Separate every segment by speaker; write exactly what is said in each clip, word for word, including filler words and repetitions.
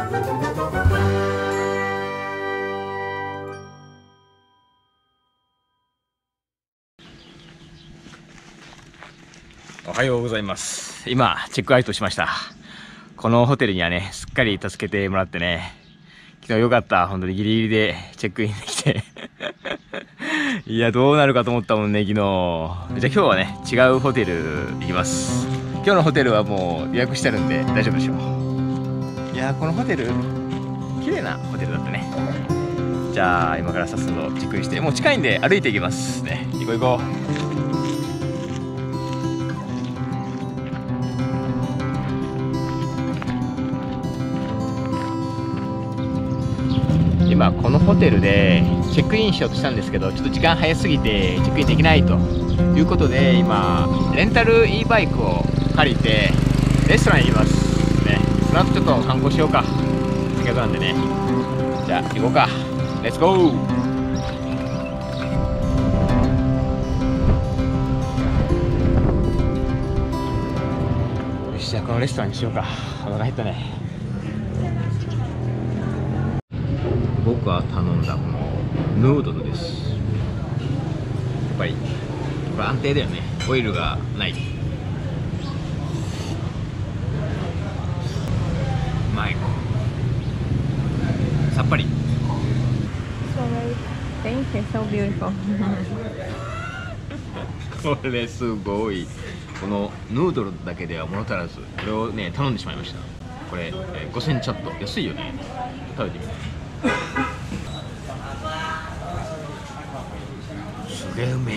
Speaker 1: おはようございます。今チェックアウトしました。このホテルにはねすっかり助けてもらってね、昨日よかった。本当にギリギリでチェックインできていやどうなるかと思ったもんね昨日。じゃあ今日はね違うホテル行きます。今日のホテルはもう予約してあるんで大丈夫でしょう。いやこのホテル綺麗なホテルだったね。じゃあ今から早速チェックインして、もう近いんで歩いていきますね。行こう行こう。今このホテルでチェックインしようとしたんですけど、ちょっと時間早すぎてチェックインできないということで、今レンタル e バイクを借りてレストランに行きますね。その後ちょっと観光しようか、せっかくなんでね。じゃあ行こうか。レッツゴー。よし、じゃあこのレストランにしようか。お腹減ったね。僕は頼んだこのヌードルです。やっぱりこれ安定だよね。オイルがない。うまい。さっぱり。
Speaker 2: Thank you, so beautiful.
Speaker 1: これすごい。このヌードルだけでは物足らず、これをね頼んでしまいました。これ、えー、ごせんちょっと安いよね。食べてみて。すげえうめ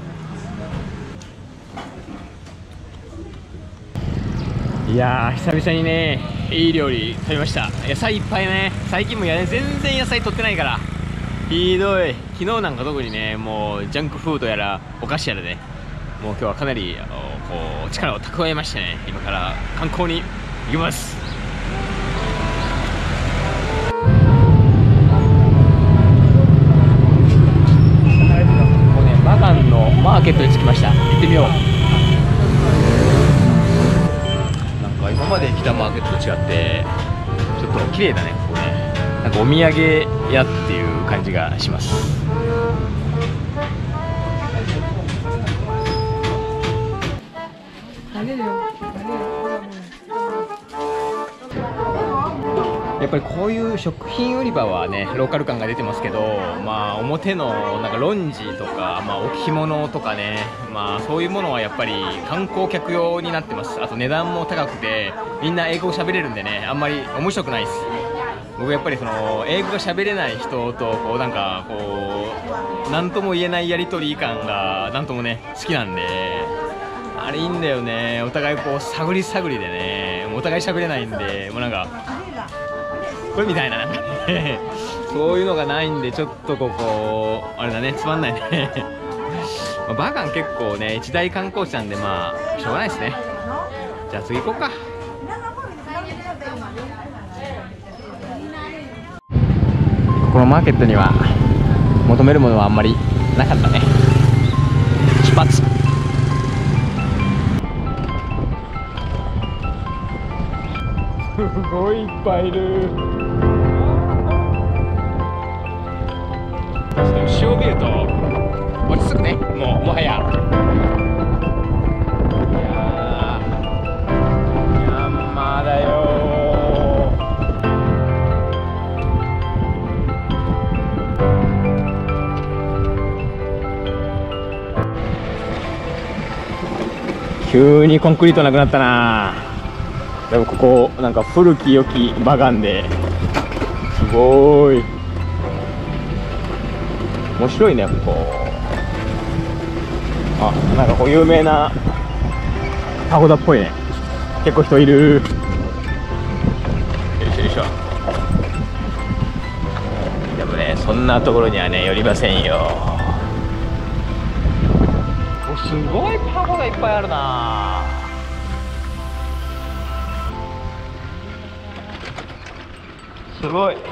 Speaker 1: え。いやー久々にねいい料理食べました。野菜いっぱいね。最近もや、ね、全然野菜取ってないからひどい。昨日なんか特にねもうジャンクフードやらお菓子やらね、もう今日はかなりこう力を蓄えましてね、今から観光に行きます。バガンのマーケットに着きました。行ってみよう。なんか今まで来たマーケットと違ってちょっと綺麗だねここね。なんかお土産屋っていう感じがします。やっぱりこういう食品売り場はねローカル感が出てますけど、まあ表のなんかロンジとか、まあ、置物とかね、まあそういうものはやっぱり観光客用になってます。あと値段も高くてみんな英語喋れるんでね、あんまり面白くないです。僕やっぱりその英語が喋れない人とこうなんかこう何とも言えないやり取り感がなんともね好きなんで、あれいいんだよね。お互いこう探り探りでね、お互い喋れないんで、もうなんかこれみたいななんかねそういうのがないんでちょっとここあれだね、つまんないねまあバガン結構ね一大観光地なんで、まあしょうがないですね。じゃあ次行こうか。このマーケットには求めるものはあんまりなかったね。出発。すごいいっぱいいる。ちょっと後ろを見ると落ち着くね。もうもはやいやーミャンマーだよー。急にコンクリートなくなったな。でもここなんか古き良きバガンですごい面白いねここ。あ、なんかこう有名なパゴダっぽいね。結構人いる。よいしょよいしょ。でもねそんなところにはね寄りませんよ。お、すごいパゴダいっぱいあるな。すごい。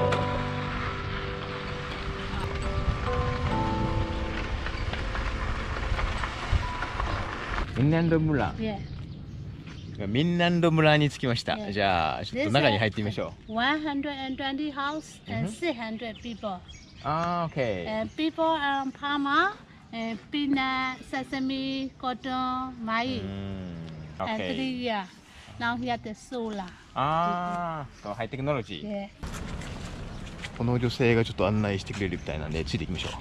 Speaker 1: フィンランド村。
Speaker 2: Yeah.
Speaker 1: ミンランド村に着きました。じゃあちょっと中に入ってみましょう。
Speaker 3: one hundred twenty house and six hundred people.
Speaker 1: ああ、OK。
Speaker 3: And people are Palma, and peanut, sesame, cotton, maize, and three years. Now here the solar.
Speaker 1: ああ、ハイテクノロジー。
Speaker 3: Yeah.
Speaker 1: この女性がちょっと案内してくれるみたいなんでついていきましょう。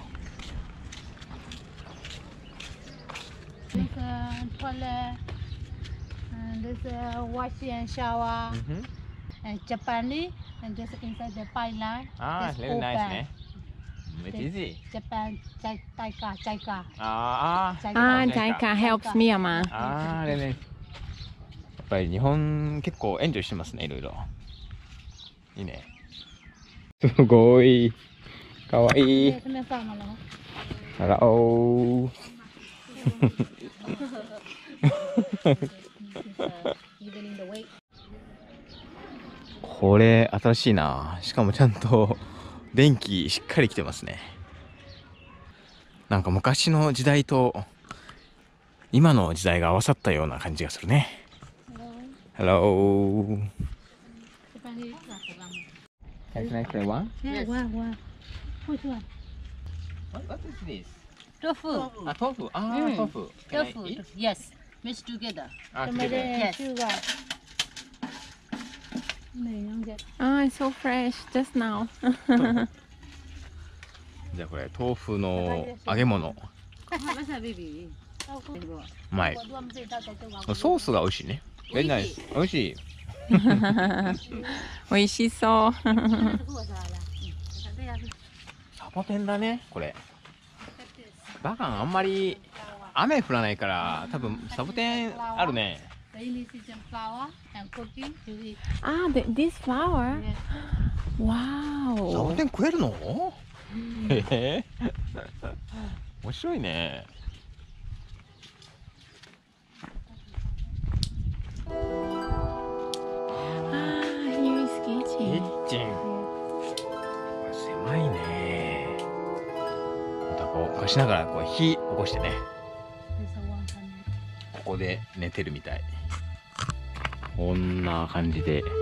Speaker 3: This uh, toilet, and this uh, washing and shower, and Japanese, and just inside the pipeline.
Speaker 1: ああ、
Speaker 3: It's
Speaker 1: very nice
Speaker 3: open.
Speaker 1: ね。めっちゃ easy。
Speaker 3: Japan, Jai- Jaika, Jaika.
Speaker 1: ああ、
Speaker 3: Jaika.
Speaker 2: Ah, Jaika helps Myanmar.
Speaker 1: ああ、あれね。やっぱり日本結構エンジョイしてますね、いろいろ。いいね。すごい。かわいい。
Speaker 3: Yeah, kenapa malah?
Speaker 1: あらおー。
Speaker 3: Evening the weight.
Speaker 1: これ新しいな。しかもちゃんと電気しっかり来てますね。なんか昔の時代と今の時代が合わさったような感じがするね。Hello.
Speaker 3: Japanese.
Speaker 1: Can I try one?
Speaker 3: Yeah, wow, wow. Which one?
Speaker 1: What, what is this?
Speaker 3: Tofu.
Speaker 1: Ah, tofu. Ah,
Speaker 3: Mm.
Speaker 1: tofu. Can I
Speaker 3: Tofu.
Speaker 1: eat?
Speaker 3: Yes. Mixed together.
Speaker 1: Ah,
Speaker 3: Tomato
Speaker 1: together.
Speaker 3: and
Speaker 2: Yes.
Speaker 3: sugar. Này không get.
Speaker 2: Ah, it's so fresh just now.
Speaker 1: じゃあこれ豆腐の揚げ物。うまい。ソースが美味しいね。え、ナイス。美味しい。
Speaker 2: 美味しそう。
Speaker 1: サボテンだね、これ。バカンあんまり雨降らないから多分サボテンあるね。
Speaker 3: Rainy season flower and cooking to eat.
Speaker 2: Ah, th this flower?
Speaker 3: Yeah.
Speaker 2: わ
Speaker 1: サボ
Speaker 2: お。
Speaker 1: テン食えるの？へへ。面白いね。
Speaker 2: Ah, here is
Speaker 1: キ
Speaker 2: kitchen.
Speaker 1: ッチン。これ狭いね。またこう貸しながらこう火起こしてね。
Speaker 3: There's a one hundred.
Speaker 1: ここで寝てるみたい。こんな感じで。へ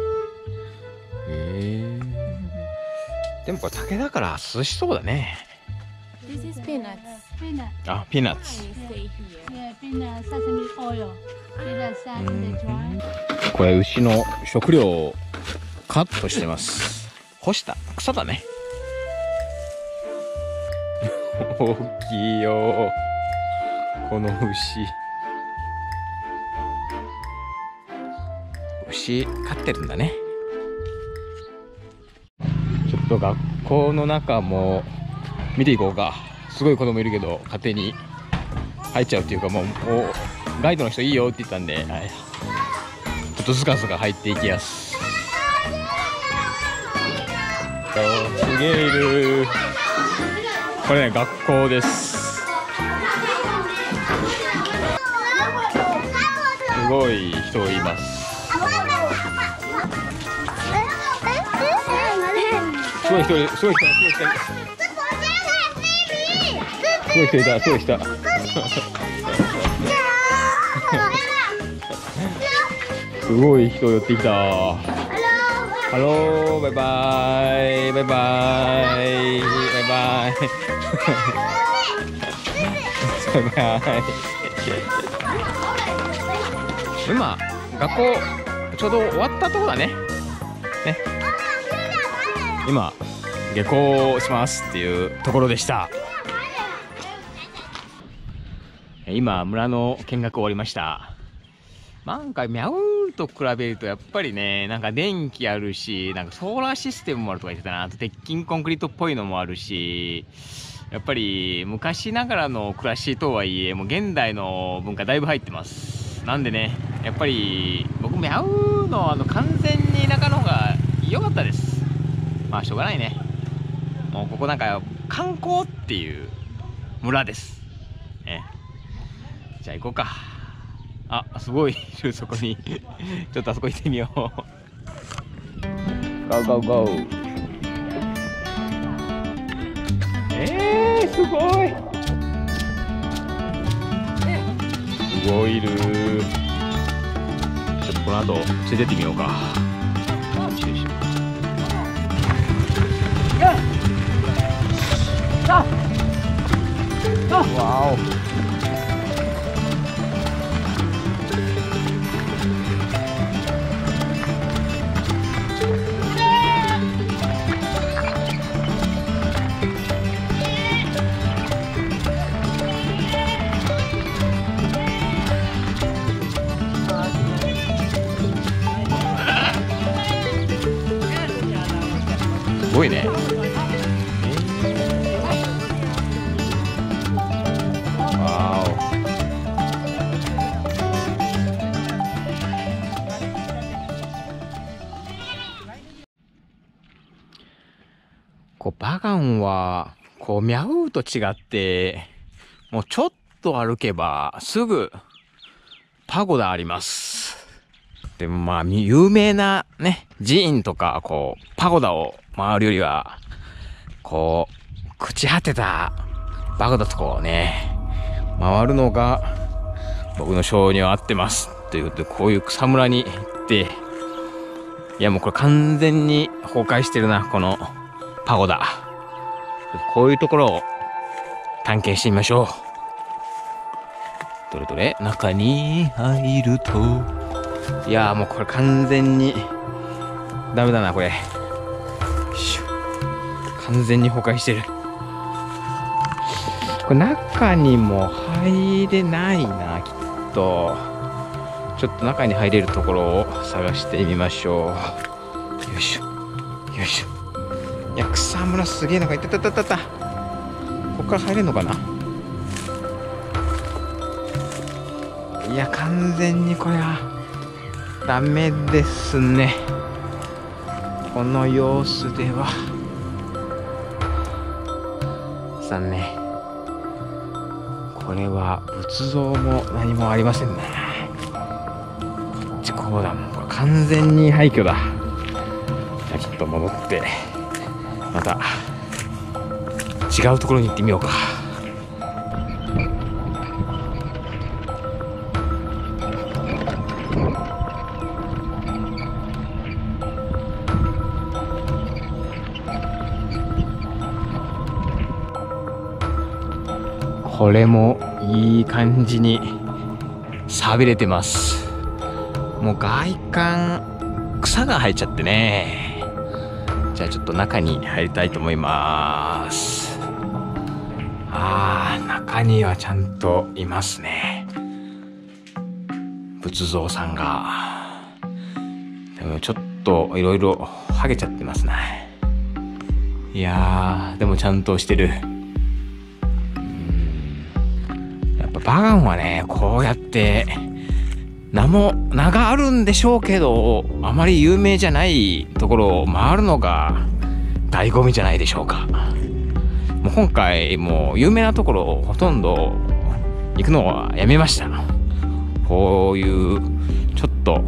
Speaker 1: え。でもこれ竹だから涼しそうだね。
Speaker 2: This is peanuts.
Speaker 3: Peanut.
Speaker 1: あ、ピーナッツ。
Speaker 2: Stay here.
Speaker 3: Yeah, peanut, sesame oil. Peanut, sesame dry.
Speaker 1: これ牛の食料をカットしてます。干した草だね。大きいよこの牛。牛飼ってるんだね。ちょっと学校の中も見ていこうか。すごい子供いるけど勝手に入っちゃうっていうか、もうもうガイドの人いいよって言ったんで、はい、ちょっとずかずか入っていきやす。すげえいる。これね、学校です。すごい人います。すごい人いる、すごい人いる、すごい人いる。すごい人いた、すごい人いた。すごい人寄ってきた。ハロー、バイバイ、バイバイ、バイバイ。バイバイ。今、学校ちょうど終わったとこだね。ね。今、下校しますっていうところでした。今村の見学終わりました。なんかミャウと比べるとやっぱりね、なんか電気あるし、なんかソーラーシステムもあるとか言ってたな。あと鉄筋コンクリートっぽいのもあるし、やっぱり昔ながらの暮らしとはいえもう現代の文化だいぶ入ってます。なんでね、やっぱり僕ミャウのあの完全に田舎の方が良かったです。まあしょうがないね。もうここなんか観光っていう村ですね。じゃあ行こうか。あ、すごいいる、そこに。ちょっとあそこ行ってみよう。ゴーゴーゴー。えー、すごい。すごいいる。 ちょっとこの後連れてってみようか。よいしょよいしょ。わお。すごいね。わお。こうバガンはこうミャウーと違ってもうちょっと歩けばすぐパゴダあります。でもまあ有名なね寺院とかこうパゴダを回るよりはこう朽ち果てたパゴダとかをね回るのが僕の性には合ってますということで、こういう草むらに行って、いやもうこれ完全に崩壊してるなこのパゴダ。こういうところを探検してみましょう。どれどれ、中に入ると、いやーもうこれ完全にダメだなこれ。完全に崩壊してる。これ中にも入れないなきっと。ちょっと中に入れるところを探してみましょう。よいしょよいしょ。いや草むらすげえ中いったたたたた。ここから入れるのかな。いや完全にこれはダメですね。この様子では残念。これは仏像も何もありませんね。こっちこうだもん。これ完全に廃墟だ。じゃあちょっと戻ってまた違うところに行ってみようか。これもいい感じに寂れてます。もう外観草が生えちゃってね。じゃあちょっと中に入りたいと思います。あー、中にはちゃんといますね、仏像さんが。でもちょっといろいろ剥げちゃってますね。いやーでもちゃんとしてる。バガンはねこうやって名も名があるんでしょうけど、あまり有名じゃないところを回るのが醍醐味じゃないでしょうか。もう今回もう有名なところをほとんど行くのはやめました。こういうちょっと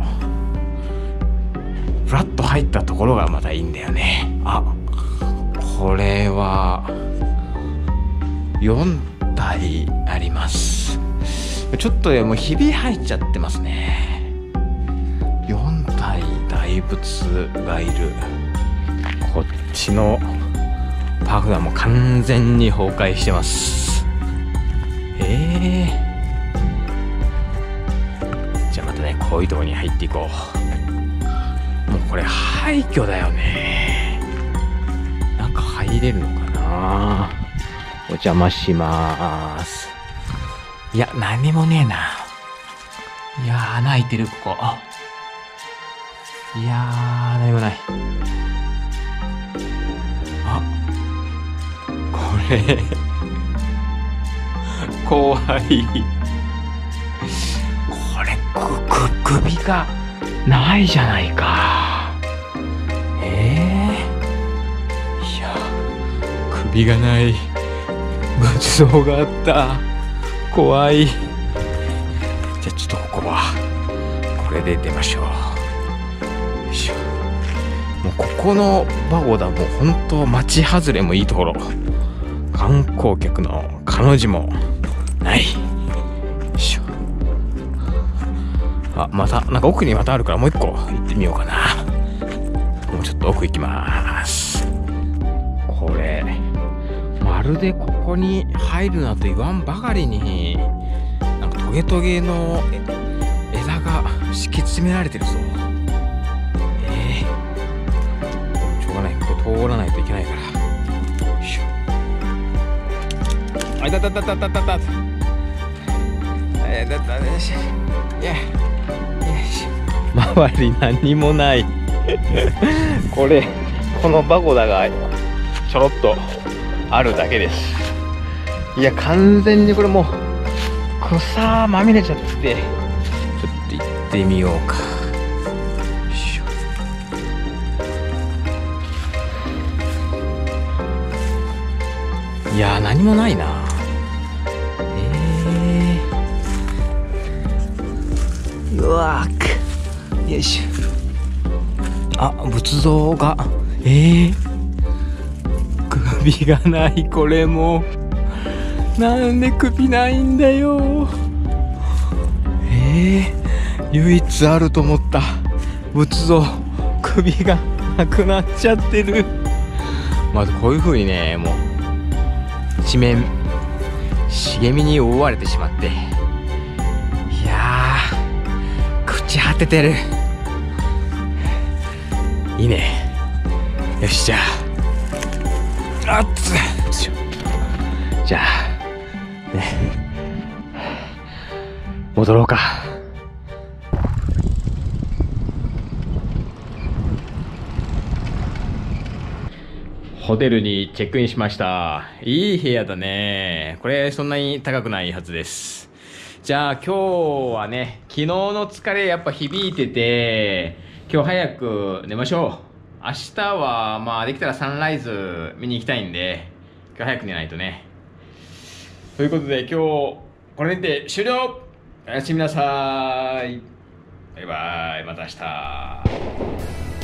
Speaker 1: フラッと入ったところがまたいいんだよね。あ、これはよんたいあります。ちょっともうひび入っちゃってますね。よんたい大仏がいる。こっちのパフダも完全に崩壊してます。えー、じゃあまたねこういうところに入っていこう。もうこれ廃墟だよね。中入れるのかな。お邪魔しまーす。いや何もねえな。いやー穴開いてるここ。いやー何もない。あ、これ怖い。これくく首がないじゃないか。えー、いや首がない。仏像があった。怖い。じゃあちょっとここはこれで出ましょう。よいしょ。もうここのパゴダも本当町外れもいいところ。観光客の彼女もない。よいしょ。 あ、またなんか奥にまたあるからもう一個行ってみようかな。もうちょっと奥行きます。これまるでここに入るなと言わんばかりになんかトゲトゲの枝が敷き詰められてるぞ。えー、しょうがない、ここ通らないといけないから。よいしょ。あ、いたたたたたたた。えー、だったよし。いや、よし。周り何もない。これこのバゴダがちょろっとあるだけです。いや、完全にこれもう草まみれちゃって、ちょっと行ってみようか。よいしょ。いやー、何もないな。えー、うわーく、よいしょ。あ、仏像が、えー、首がない。これもなんで首ないんだよ。えー、唯一あると思った仏像、首がなくなっちゃってる。まずこういう風にね、もう一面茂みに覆われてしまって、いやー、朽ち果ててる。いいね。よし、じゃあ、あっつじゃあね、戻ろうか。ホテルにチェックインしました。いい部屋だね。これそんなに高くないはずです。じゃあ今日はね、昨日の疲れやっぱ響いてて、今日早く寝ましょう。明日はまあできたらサンライズ見に行きたいんで、今日早く寝ないとね。ということで今日これにて終了。おやすみなさい。バイバイ。また明日。